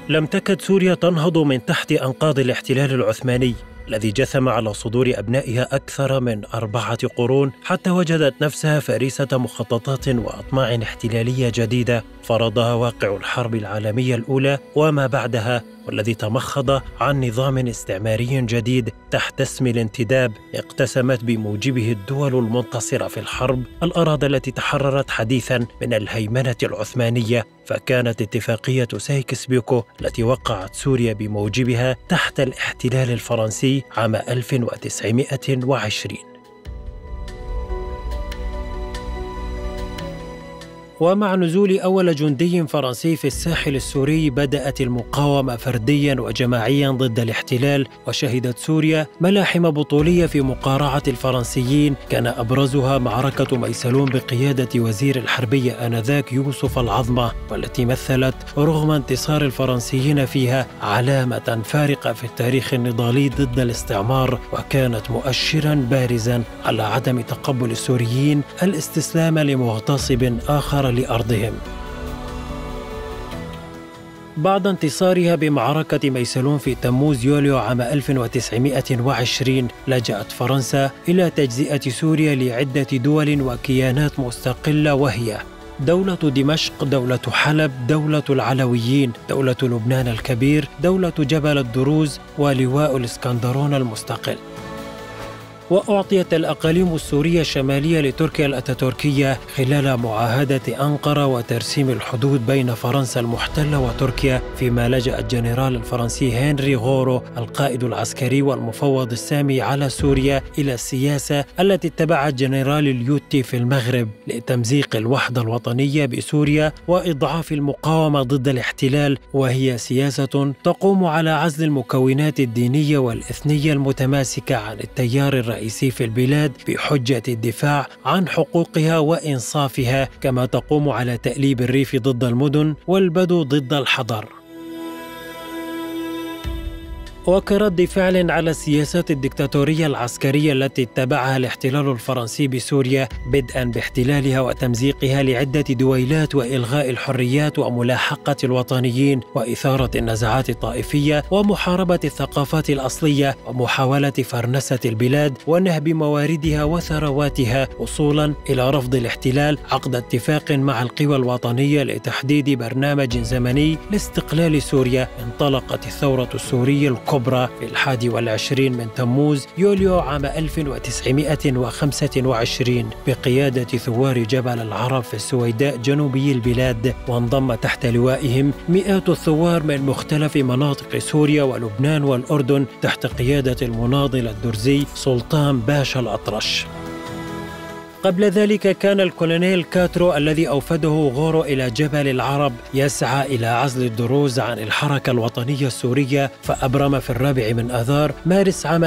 لم تكد سوريا تنهض من تحت أنقاض الاحتلال العثماني الذي جثم على صدور أبنائها أكثر من 4 قرون، حتى وجدت نفسها فريسة مخططات وأطماع احتلالية جديدة فرضها واقع الحرب العالمية الأولى وما بعدها، والذي تمخض عن نظام استعماري جديد تحت اسم الانتداب اقتسمت بموجبه الدول المنتصرة في الحرب الأراضي التي تحررت حديثا من الهيمنة العثمانية. فكانت اتفاقية سايكس-بيكو التي وقعت سوريا بموجبها تحت الاحتلال الفرنسي عام 1920. ومع نزول أول جندي فرنسي في الساحل السوري بدأت المقاومة فردياً وجماعياً ضد الاحتلال، وشهدت سوريا ملاحم بطولية في مقارعة الفرنسيين، كان أبرزها معركة ميسلون بقيادة وزير الحربية آنذاك يوسف العظمة، والتي مثلت رغم انتصار الفرنسيين فيها علامة فارقة في التاريخ النضالي ضد الاستعمار، وكانت مؤشراً بارزاً على عدم تقبل السوريين الاستسلام لمغتصب آخر لأرضهم. بعد انتصارها بمعركة ميسلون في تموز يوليو عام 1920 لجأت فرنسا إلى تجزئة سوريا لعدة دول وكيانات مستقلة، وهي دولة دمشق، دولة حلب، دولة العلويين، دولة لبنان الكبير، دولة جبل الدروز، ولواء الإسكندرون المستقل. وأعطيت الأقاليم السورية الشمالية لتركيا الأتاتوركية خلال معاهدة أنقرة وترسيم الحدود بين فرنسا المحتلة وتركيا، فيما لجأ الجنرال الفرنسي هنري غورو القائد العسكري والمفوض السامي على سوريا إلى السياسة التي اتبعها الجنرال اليوتي في المغرب لتمزيق الوحدة الوطنية بسوريا وإضعاف المقاومة ضد الاحتلال، وهي سياسة تقوم على عزل المكونات الدينية والإثنية المتماسكة عن التيار الرئيسي في البلاد بحجة الدفاع عن حقوقها وإنصافها، كما تقوم على تأليب الريف ضد المدن والبدو ضد الحضر. وكرد فعل على السياسات الدكتاتورية العسكرية التي اتبعها الاحتلال الفرنسي بسوريا، بدءا باحتلالها وتمزيقها لعدة دويلات وإلغاء الحريات وملاحقة الوطنيين وإثارة النزاعات الطائفية ومحاربة الثقافات الأصلية ومحاولة فرنسة البلاد ونهب مواردها وثرواتها، وصولا إلى رفض الاحتلال عقد اتفاق مع القوى الوطنية لتحديد برنامج زمني لاستقلال سوريا. انطلقت الثورة السورية الكبرى في 21 من تموز يوليو عام 1925 بقيادة ثوار جبل العرب في السويداء جنوبي البلاد، وانضم تحت لوائهم مئات الثوار من مختلف مناطق سوريا ولبنان والأردن تحت قيادة المناضل الدرزي سلطان باشا الأطرش. قبل ذلك كان الكولونيل كاترو الذي أوفده غورو إلى جبل العرب يسعى إلى عزل الدروز عن الحركة الوطنية السورية، فأبرم في 4 من آذار مارس عام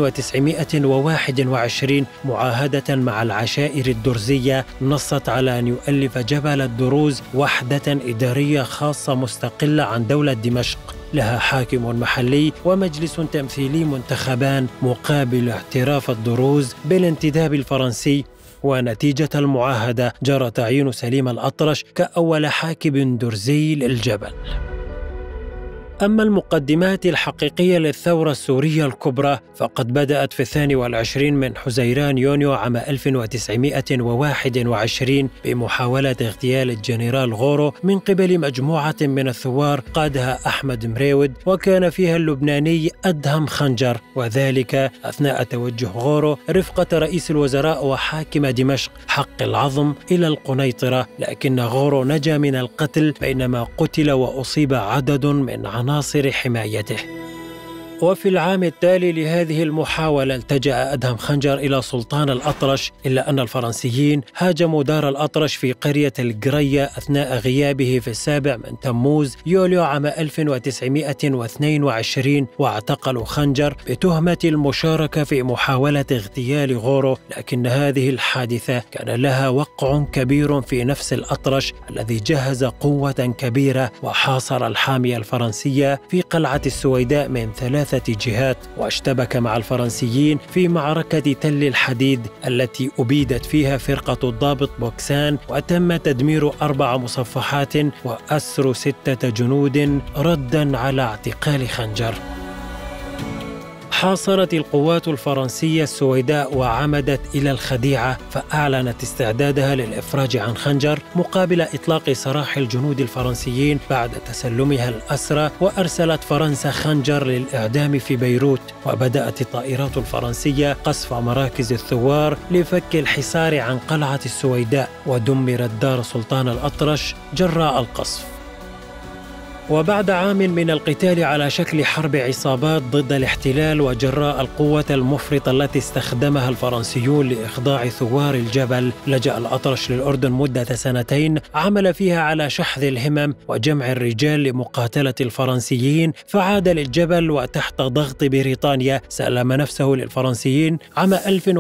1921 معاهدة مع العشائر الدرزية نصت على أن يؤلف جبل الدروز وحدة إدارية خاصة مستقلة عن دولة دمشق، لها حاكم محلي ومجلس تمثيلي منتخبان مقابل اعتراف الدروز بالانتداب الفرنسي. ونتيجة المعاهدة جرى تعيين سليم الأطرش كأول حاكم درزي للجبل. أما المقدمات الحقيقية للثورة السورية الكبرى فقد بدأت في 22 من حزيران يونيو عام 1921 بمحاولة اغتيال الجنرال غورو من قبل مجموعة من الثوار قادها أحمد مريود، وكان فيها اللبناني أدهم خنجر، وذلك أثناء توجه غورو رفقة رئيس الوزراء وحاكم دمشق حق العظم إلى القنيطرة، لكن غورو نجا من القتل بينما قتل وأصيب عدد من عناصر حمايته. وفي العام التالي لهذه المحاولة التجأ أدهم خنجر إلى سلطان الأطرش، إلا أن الفرنسيين هاجموا دار الأطرش في قرية القرية أثناء غيابه في 7 من تموز يوليو عام 1922 واعتقلوا خنجر بتهمة المشاركة في محاولة اغتيال غورو، لكن هذه الحادثة كان لها وقع كبير في نفس الأطرش الذي جهز قوة كبيرة وحاصر الحامية الفرنسية في قلعة السويداء من 3 3 جهات، واشتبك مع الفرنسيين في معركة تل الحديد التي أبيدت فيها فرقة الضابط بوكسان، وتم تدمير 4 مصفحات وأسر 6 جنود رداً على اعتقال خنجر. حاصرت القوات الفرنسية السويداء وعمدت إلى الخديعة، فأعلنت استعدادها للإفراج عن خنجر مقابل إطلاق سراح الجنود الفرنسيين بعد تسلمها الأسرى، وأرسلت فرنسا خنجر للإعدام في بيروت. وبدأت الطائرات الفرنسية قصف مراكز الثوار لفك الحصار عن قلعة السويداء، ودمرت دار سلطان الأطرش جراء القصف. وبعد عام من القتال على شكل حرب عصابات ضد الاحتلال، وجراء القوة المفرطة التي استخدمها الفرنسيون لإخضاع ثوار الجبل، لجأ الأطرش للأردن مدة 2 عمل فيها على شحذ الهمم وجمع الرجال لمقاتلة الفرنسيين، فعاد للجبل وتحت ضغط بريطانيا سلم نفسه للفرنسيين عام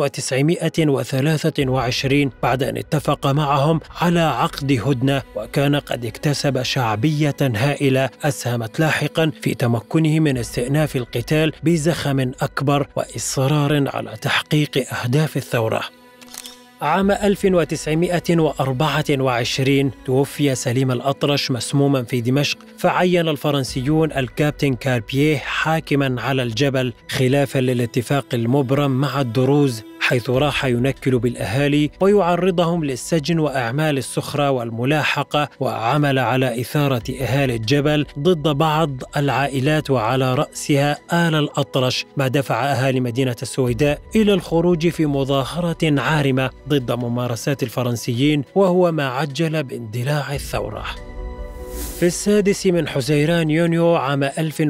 1923 بعد أن اتفق معهم على عقد هدنة، وكان قد اكتسب شعبية هائلة أسهمت لاحقاً في تمكنه من استئناف القتال بزخم أكبر وإصرار على تحقيق أهداف الثورة. عام 1924 توفي سليم الأطرش مسموما في دمشق، فعين الفرنسيون الكابتن كاربيه حاكما على الجبل، خلافا للاتفاق المبرم مع الدروز، حيث راح ينكل بالأهالي ويعرضهم للسجن وأعمال السخرة والملاحقة، وعمل على إثارة أهالي الجبل ضد بعض العائلات وعلى رأسها آل الأطرش، ما دفع أهالي مدينة السويداء إلى الخروج في مظاهرة عارمة ضد ممارسات الفرنسيين، وهو ما عجل باندلاع الثورة. في 6 من حزيران يونيو عام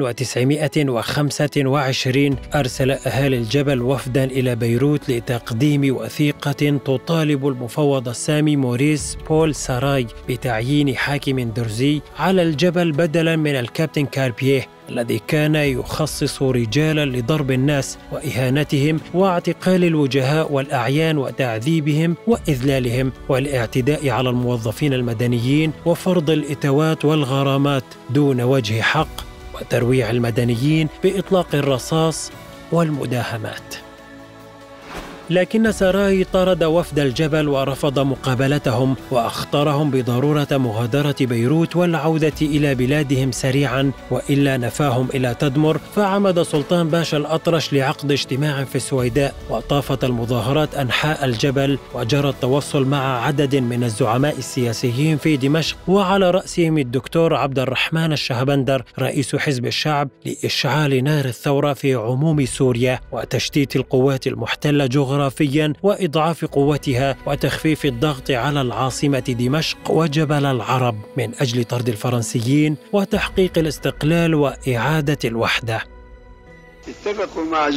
1925 أرسل أهالي الجبل وفداً إلى بيروت لتقديم وثيقة تطالب المفوض السامي موريس بول ساراي بتعيين حاكم درزي على الجبل بدلاً من الكابتن كاربيه الذي كان يخصص رجالا لضرب الناس وإهانتهم واعتقال الوجهاء والأعيان وتعذيبهم وإذلالهم والاعتداء على الموظفين المدنيين وفرض الإتوات والغرامات دون وجه حق وترويع المدنيين بإطلاق الرصاص والمداهمات. لكن ساراي طرد وفد الجبل ورفض مقابلتهم، وأخطرهم بضرورة مغادرة بيروت والعودة إلى بلادهم سريعا، وإلا نفاهم إلى تدمر. فعمد سلطان باشا الأطرش لعقد اجتماع في السويداء، وطافت المظاهرات أنحاء الجبل، وجرى التوصل مع عدد من الزعماء السياسيين في دمشق، وعلى رأسهم الدكتور عبد الرحمن الشهبندر رئيس حزب الشعب، لإشعال نار الثورة في عموم سوريا وتشتيت القوات المحتلة جغرافيا وإضعاف قوتها وتخفيف الضغط على العاصمة دمشق وجبل العرب من أجل طرد الفرنسيين وتحقيق الاستقلال وإعادة الوحدة. اتفقوا مع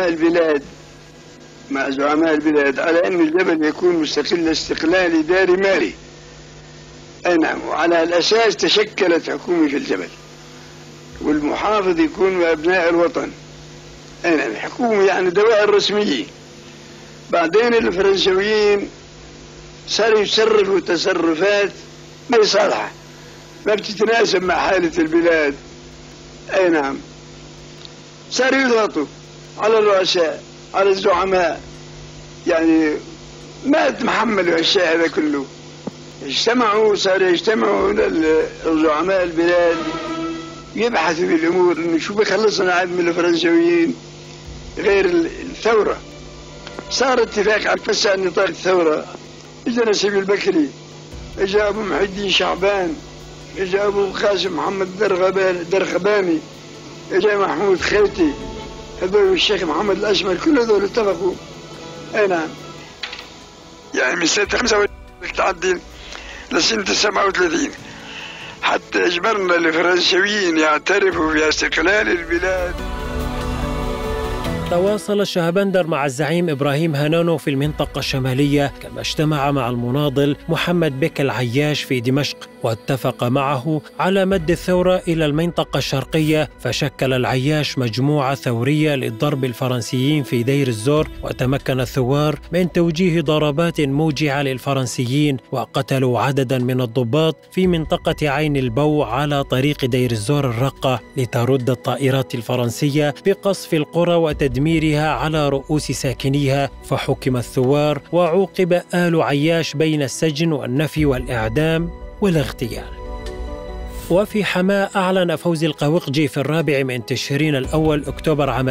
زعماء البلاد على أن الجبل يكون مستقل استقلال إداري مالي. نعم، وعلى الأساس تشكلت حكومة في الجبل، والمحافظ يكون من أبناء الوطن. نعم، حكومة يعني دوائر رسمية. بعدين الفرنسويين صاروا يتصرفوا تصرفات ما يصالحة، ما بتتناسب مع حالة البلاد. أي نعم، صاروا يضغطوا على الرؤساء على الزعماء، يعني ما تحملوا الشيء هذا كله. صاروا يجتمعوا الزعماء البلاد يبحثوا بالأمور إنه شو بيخلصنا عاد من الفرنسويين غير الثورة. صار اتفاق على توسع نطاق الثورة. اجا نسيب البكري، اجا ابو محي الدين شعبان، اجا ابو قاسم محمد درغباني، اجا محمود خيتي، هذول الشيخ محمد الاشمر، كل هذول اتفقوا. اي نعم، يعني من سنة 25 تعدي لسنة 37 حتى اجبرنا الفرنسيين يعترفوا باستقلال البلاد. تواصل الشهبندر مع الزعيم إبراهيم هانانو في المنطقة الشمالية، كما اجتمع مع المناضل محمد بك العياش في دمشق، واتفق معه على مد الثورة إلى المنطقة الشرقية. فشكل العياش مجموعة ثورية لضرب الفرنسيين في دير الزور، وتمكن الثوار من توجيه ضربات موجعة للفرنسيين، وقتلوا عددا من الضباط في منطقة عين البو على طريق دير الزور الرقة، لترد الطائرات الفرنسية بقصف القرى وتدميرها على رؤوس ساكنيها. فحكم الثوار، وعوقب آل عياش بين السجن والنفي والإعدام والاغتيال. وفي حماة أعلن فوزي القوقجي في 4 من تشرين الأول أكتوبر عام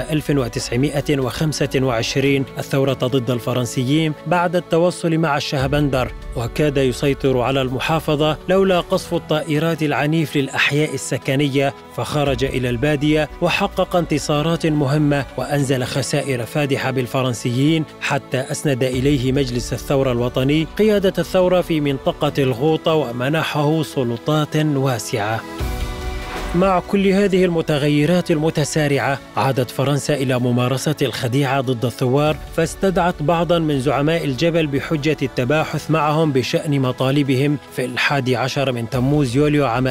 1925 الثورة ضد الفرنسيين بعد التوصل مع الشهبندر، وكاد يسيطر على المحافظة لولا قصف الطائرات العنيف للأحياء السكنية. فخرج إلى البادية وحقق انتصارات مهمة، وأنزل خسائر فادحة بالفرنسيين، حتى أسند إليه مجلس الثورة الوطني قيادة الثورة في منطقة الغوطة، ومنحه سلطات واسعة. مع كل هذه المتغيرات المتسارعة، عادت فرنسا إلى ممارسة الخديعة ضد الثوار، فاستدعت بعضا من زعماء الجبل بحجة التباحث معهم بشأن مطالبهم في 11 من تموز يوليو عام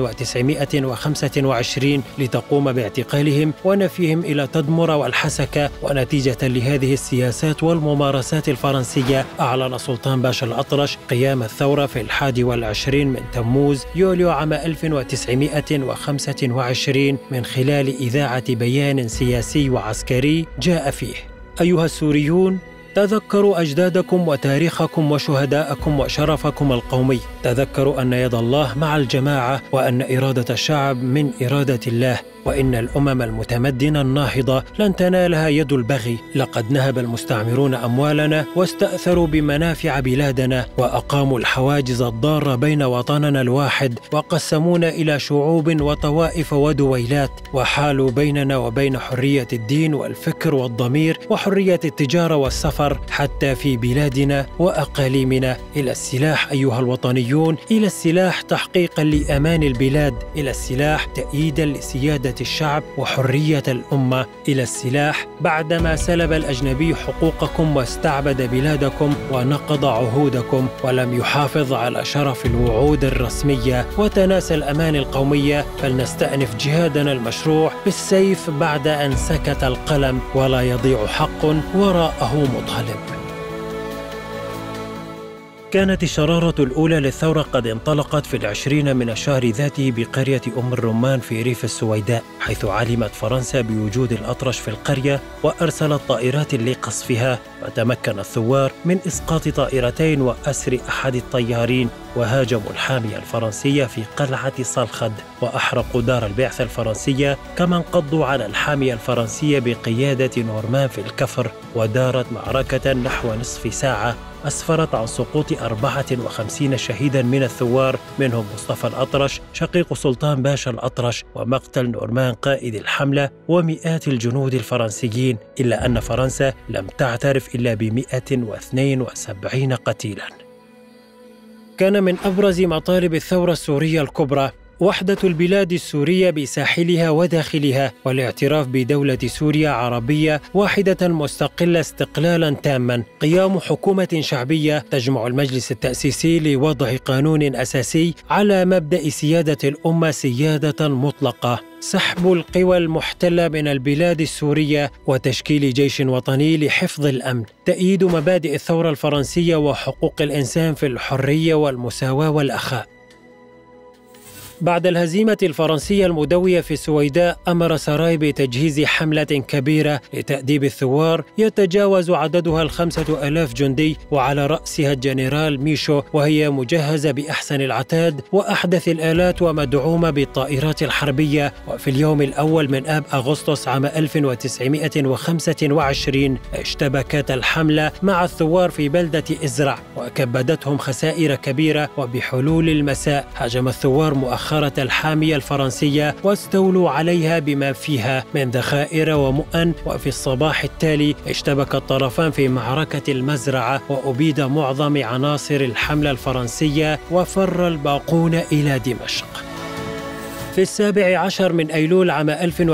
1925 لتقوم باعتقالهم ونفيهم إلى تدمر والحسكة. ونتيجة لهذه السياسات والممارسات الفرنسية، أعلن سلطان باشا الأطرش قيام الثورة في 21 من تموز يوليو عام 1925 من خلال إذاعة بيان سياسي وعسكري جاء فيه: أيها السوريون، تذكروا أجدادكم وتاريخكم وشهداءكم وشرفكم القومي. تذكروا أن يد الله مع الجماعة، وأن إرادة الشعب من إرادة الله، وإن الأمم المتمدنة الناهضة لن تنالها يد البغي. لقد نهب المستعمرون أموالنا واستأثروا بمنافع بلادنا، وأقاموا الحواجز الضارة بين وطننا الواحد، وقسمونا إلى شعوب وطوائف ودويلات، وحالوا بيننا وبين حرية الدين والفكر والضمير وحرية التجارة والسفر حتى في بلادنا وأقاليمنا. إلى السلاح أيها الوطنيون، إلى السلاح تحقيقا لأمان البلاد، إلى السلاح تأييدا لسيادة الشعب وحرية الأمة، إلى السلاح بعدما سلب الأجنبي حقوقكم واستعبد بلادكم ونقض عهودكم، ولم يحافظ على شرف الوعود الرسمية وتناسى الأمان القومية. فلنستأنف جهادنا المشروع بالسيف بعد أن سكت القلم، ولا يضيع حق وراءه مظلم. كانت الشرارة الأولى للثورة قد انطلقت في 20 من الشهر ذاته بقرية أم الرمان في ريف السويداء، حيث علمت فرنسا بوجود الأطرش في القرية وأرسلت طائرات لقصفها. فتمكن الثوار من إسقاط طائرتين وأسر أحد الطيارين، وهاجموا الحامية الفرنسية في قلعة صلخد، وأحرقوا دار البعثة الفرنسية، كما انقضوا على الحامية الفرنسية بقيادة نورمان في الكفر. ودارت معركة نحو نصف ساعة أسفرت عن سقوط 54 شهيدا من الثوار، منهم مصطفى الأطرش شقيق سلطان باشا الأطرش، ومقتل نورمان قائد الحملة ومئات الجنود الفرنسيين، إلا أن فرنسا لم تعترف إلا ب172 قتيلا. كان من أبرز مطالب الثورة السورية الكبرى وحدة البلاد السورية بساحلها وداخلها، والاعتراف بدولة سوريا عربية واحدة مستقلة استقلالا تاما، قيام حكومة شعبية تجمع المجلس التأسيسي لوضع قانون أساسي على مبدأ سيادة الأمة سيادة مطلقة، سحب القوى المحتلة من البلاد السورية، وتشكيل جيش وطني لحفظ الأمن، تأييد مبادئ الثورة الفرنسية وحقوق الإنسان في الحرية والمساواة والأخاء. بعد الهزيمة الفرنسية المدوية في السويداء، أمر سراي بتجهيز حملة كبيرة لتأديب الثوار يتجاوز عددها 5000 جندي، وعلى رأسها الجنرال ميشو، وهي مجهزة بأحسن العتاد وأحدث الآلات ومدعومة بالطائرات الحربية. وفي اليوم الأول من آب أغسطس عام 1925 اشتبكت الحملة مع الثوار في بلدة إزرع، وكبدتهم خسائر كبيرة. وبحلول المساء هاجم الثوار مؤخرا الحامية الفرنسية واستولوا عليها بما فيها من ذخائر ومؤن. وفي الصباح التالي اشتبك الطرفان في معركة المزرعة، وأبيد معظم عناصر الحملة الفرنسية، وفر الباقون إلى دمشق. في 17 من أيلول عام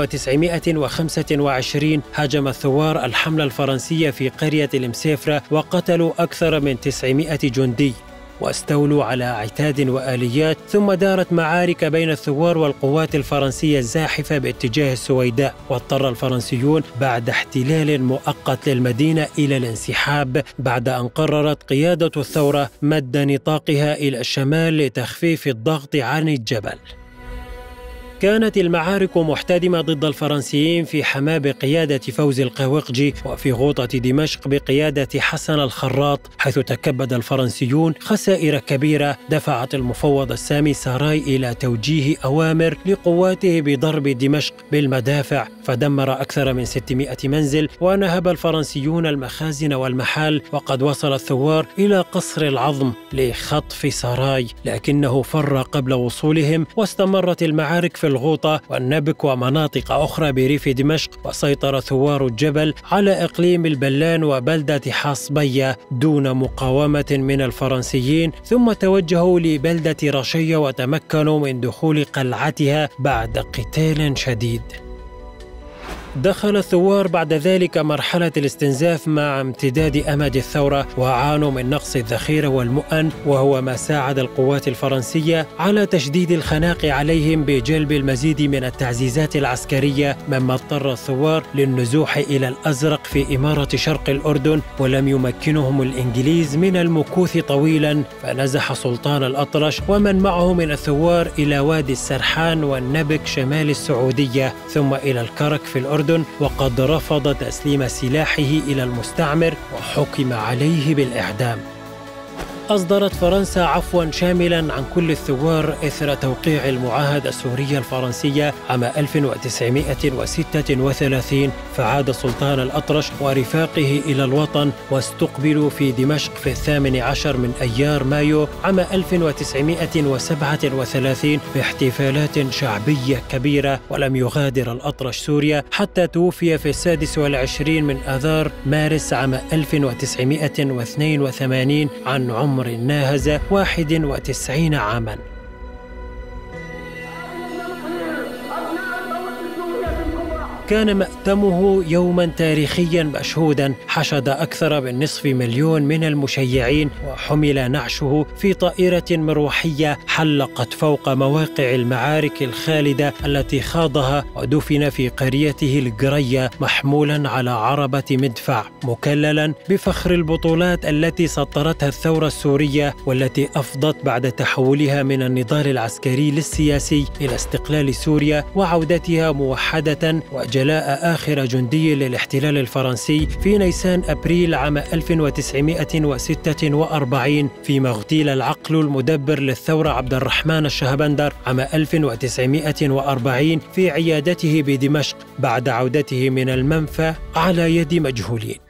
1925 هاجم الثوار الحملة الفرنسية في قرية المسيفرة وقتلوا أكثر من 900 جندي واستولوا على عتاد وآليات، ثم دارت معارك بين الثوار والقوات الفرنسية الزاحفة باتجاه السويداء، واضطر الفرنسيون بعد احتلال مؤقت للمدينة إلى الانسحاب بعد أن قررت قيادة الثورة مد نطاقها إلى الشمال لتخفيف الضغط عن الجبل. كانت المعارك محتدمة ضد الفرنسيين في حماة بقيادة فوزي القاوقجي وفي غوطة دمشق بقيادة حسن الخراط، حيث تكبد الفرنسيون خسائر كبيرة دفعت المفوض السامي ساراي إلى توجيه أوامر لقواته بضرب دمشق بالمدافع، فدمر أكثر من 600 منزل ونهب الفرنسيون المخازن والمحال، وقد وصل الثوار إلى قصر العظم لخطف ساراي، لكنه فر قبل وصولهم، واستمرت المعارك في الغوطة والنبك ومناطق أخرى بريف دمشق، وسيطر ثوار الجبل على إقليم البلان وبلدة حاصبية دون مقاومة من الفرنسيين، ثم توجهوا لبلدة رشية وتمكنوا من دخول قلعتها بعد قتال شديد. دخل الثوار بعد ذلك مرحلة الاستنزاف مع امتداد أمد الثورة، وعانوا من نقص الذخيرة والمؤن، وهو ما ساعد القوات الفرنسية على تشديد الخناق عليهم بجلب المزيد من التعزيزات العسكرية، مما اضطر الثوار للنزوح إلى الأزرق في إمارة شرق الأردن، ولم يمكنهم الإنجليز من المكوث طويلا، فنزح سلطان الأطرش ومن معه من الثوار إلى وادي السرحان والنبك شمال السعودية، ثم إلى الكرك في الأردن، وقد رفض تسليم سلاحه إلى المستعمر وحكم عليه بالإعدام. أصدرت فرنسا عفوا شاملا عن كل الثوار إثر توقيع المعاهدة السورية الفرنسية عام 1936، فعاد سلطان الأطرش ورفاقه إلى الوطن، واستقبلوا في دمشق في 18 من أيار مايو عام 1937 باحتفالات شعبية كبيرة، ولم يغادر الأطرش سوريا حتى توفي في 26 من آذار مارس عام 1982 عن عمر ناهز 91 عاما. كان مأتمه يوما تاريخيا مشهودا، حشد أكثر من نصف مليون من المشيعين، وحمل نعشه في طائرة مروحية حلقت فوق مواقع المعارك الخالدة التي خاضها، ودفن في قريته القرية محمولا على عربة مدفع، مكللا بفخر البطولات التي سطرتها الثورة السورية، والتي أفضت بعد تحولها من النضال العسكري للسياسي إلى استقلال سوريا وعودتها موحدة، جلاء آخر جندي للاحتلال الفرنسي في نيسان أبريل عام 1946 فيما اغتيل العقل المدبر للثورة عبد الرحمن الشهبندر عام 1940 في عيادته بدمشق بعد عودته من المنفى على يد مجهولين.